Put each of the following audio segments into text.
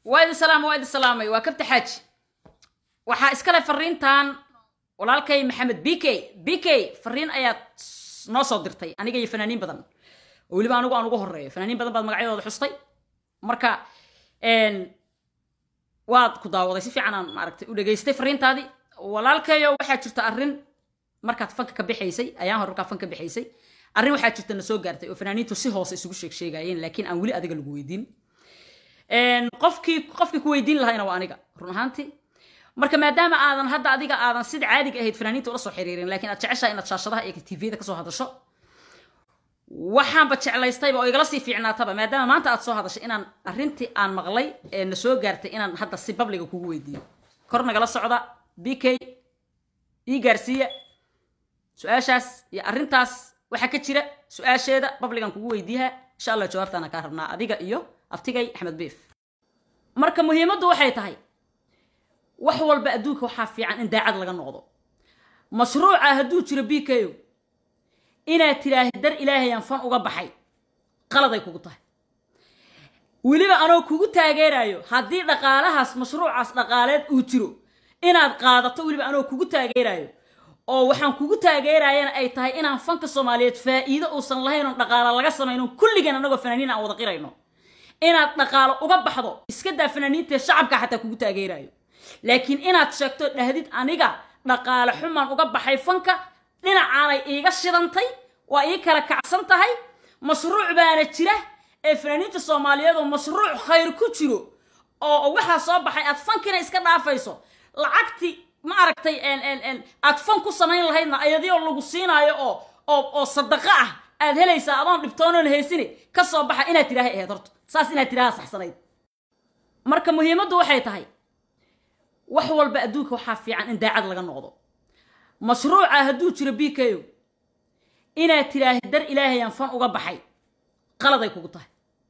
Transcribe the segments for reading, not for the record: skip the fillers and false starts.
وايد السلام وكبت حاج waxaa iska leh fariintan walaalkay maxamed bk fariin ayaa noo soo dirtay aniga iyo fanaaniin badan oo waliba anigu aan ugu horeeyo fanaaniin badan baad magacyadooda xustay marka waad ku daawaday si fiican aan maaragtay u dhageystay fariintaadii walaalkayo waxaa jirta arrin markaad fanka ka bixaysay ayaan hore ka fanka bixaysay arrin waxaa jirta na soo gaartay oo fanaaniintu si hoose isugu sheegayeen laakiin aan wali adiga lagu weydiin qofkii ku weydiin lahayna waa aniga run ahaantii marka maadaama aadan hadda adiga aadan sida caadiga ahayd fanaaniinta ula soo xiriirin laakiin aad jeceshahay inaad shaashadaha iyo TV-da ka soo hadasho waxaan ba jeclaystayba oo igala sii fiicnaataba maadaama maanta aad soo hadashay inaan arrintii aan maqlay ee na soo gaartay inaan hadda si public kugu weydiiyo kor nagala socda BK ii gaarsiiya su'aashaas iyo arrintaas waxa ka jira su'aasheeda public aan kugu weydiiyaa insha Allah jawaabtaana ka rabnaa adiga iyo abtigay Axmed Beef marka muhiimaddu waxay tahay wax walba adduunka waxa fiican in daacad laga noqdo mashruuca haduu jiro BK inaad tiraahdo dar Ilaahay aan fan uga baxay qaladay kugu tahay waliba anoo kugu taageerayo hadii dhaqaalahaas mashruucaas dhaqaaleed uu jiro inaad qaadato waliba anoo kugu taageerayo oo waxaan kugu taageerayana ay tahay inaan fanka Soomaaliyeed faa'iido uusan lahayn oo dhaqaala laga sameeyno kulligan anagoo fanaaniin aan wada qirayno inaad dhaqaalo uga baxdo iska daa fanaaniinta shacabka xataa kugu taageerayo laakiin inaad sheegto dhahdid aniga dhaqaale xumaan uga baxay fanka dhinacaanay iiga shidantay waa ii kala kacsan tahay mashruuc baana jira ee fanaaniinta Soomaaliyeed oo mashruuc khayr ku jiro oo waxa soo baxay aad fankina iska dhaafayso lacagti ma aragtay aad fan ku samayn lahaydna ayadoo lagu siinaayo oo sadaqa ah aad helaysa adoon dhibtoonan heysini ka soo baxa inaad tiraahay ee horto saas inaad tiraahay saxsanayd marka muhiimaddu waxay tahay wax walba adduunka waxa fiican in daacad laga noqdo mashruuca haduu jiro BK inaad tiraahdo dar Ilaahay aan fan uga baxay qaladay kugu tahay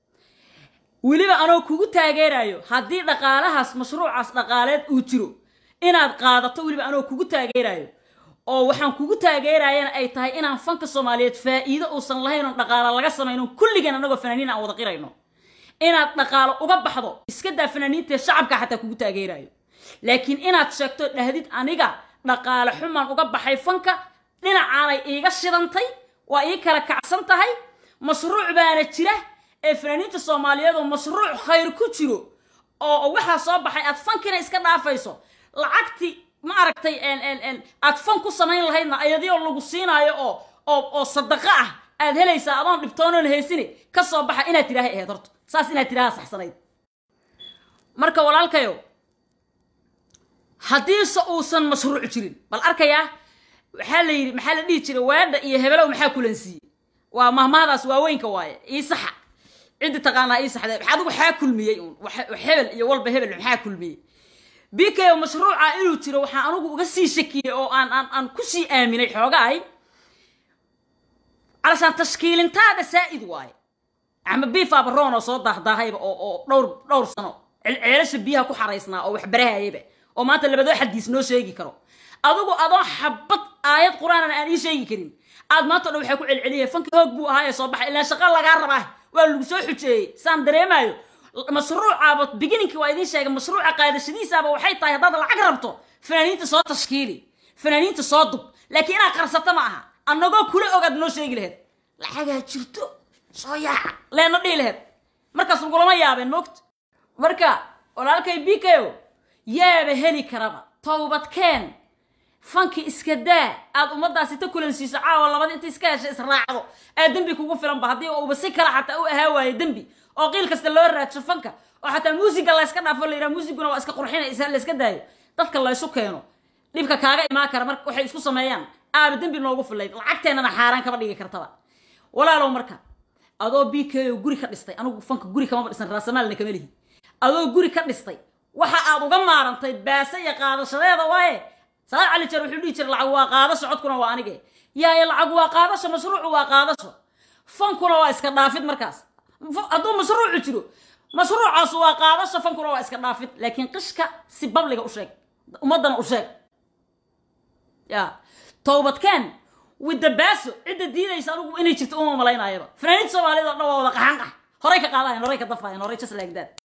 waliba anoo kugu taageerayo hadii dhaqaalahaas mashruucaas dhaqaaleed uu jiro inaad qaadato waliba anoo kugu taageerayo oo waxaan kugu taageerayana ay tahay inaan fanka Soomaaliyeed faa'iido uusan lahayn oo dhaqaala laga sameeyno kulligan anagoo fanaaniin aan wada qirayno inaad dhaqaalo uga baxdo iska daa fanaaniinta shacabka xataa kugu taageerayo laakiin inaad sheegto dhahdid aniga dhaqaale xumaan uga baxay fanka dhinacaanay iiga shidantay waa ii kala kacsan tahay mashruuc baana jira ee fanaaniinta Soomaaliyeed oo mashruuc khayr ku jiro oo waxa soo baxay aad fankina iska dhaafayso lacagti ma aragtay aad fan ku samayn lahaydna ayadoo lagu siinaayo oo sadaqa ah aad helaysa adoon dhibtoonan heysini ka soo baxa inaad tiraahay ee horto saas inaad tiraahay saxsanayd marka walaalkayo hadii uusan mashruuc jirin bal arkaya waxa la yiri maxaa la dhigi jiray waada iyo hebelow maxaa kulansiiyay waa mahmaadaas waaweynka waaye ii saxa cid taqaana ii saxday waxa adigu xaa kulmiyay hebel iyo walba hebel maxaa kulmiyay BK mashruuca inuu jiro waxa anigu uga sii shakiyay oo aan ku sii aaminay xoogaay علشان تشكيل انتاده سائد واي عم بيفا برونو soo daahdaahayba oo dhowr sano ceelasha biyaha ku xareysnaa oo wax barahaayba oo maanta labadoo xadiis noo sheegi karo adigu adoo xabad aayad quraan aan ii sheegi karin aad maanta dhow waxa ku celceliyay fanka hoog buu ahaa ee soo baxay ilaa shaqo laga rabaa waa lagu soo xujeeyay saan dareemayo mashruuca beginning waa idin sheegay mashruuca qaadashadiisaba waxay tahay hadda lacag rabto fanaaniinta soo tashkiili fanaaniinta soo dub laakiin ina qarsato ma aha anagoo kula ogaad noo sheegi lahayd lacaga jirto soo yaa leena dhiileed markaas ugu lama yaabeen moogta marka walaalkay BK yaaba heli karaba toobad keen fanki iska daa aad umadaasi ta kulansiiso caawa labada inta iska heshay israacdo aad dambi kugu filan ba hadii uu si kala xataa u ahaa waayay dambi oo qiil kasta loo raadsho fanka oo xataa muusiga la iska dhaafo leeyahay muusiguna waa iska qurxinaysa la iska daayo dadka la isu keeno dhibka kaaga imaan kara marka waxay isku sameeyaan aad dambi noogu filayd lacagteena xaaraan kaba dhigi kartaba walaalow marka adoo BK guri ka dhistay anigu fanka guri kama dhisan raasamaalna kama lihi adoo guri ka dhistay waxa aad uga maarantay baasa iyo qaadashadeeda waaye salaad cali jar wuxuu dhigi jiray lacag waa qaadasho codkuna waa anige yaa lacag waa qaadasho mashruuc waa qaadasho fankuna waa iska dhaafid markaas adoo mashruuc jiro mashruucaas waa qaadasho fankuna waa iska dhaafid laakiin qishka si babliga u sheeg umadana u sheeg ya toobad keen with the baso cida diidaysa anigu inay jirto uma malaynayaba fanaaniinta Soomaaliyeed oo dhawada qaxan horay ka qaadayeen horay ka dafayeen horay just like that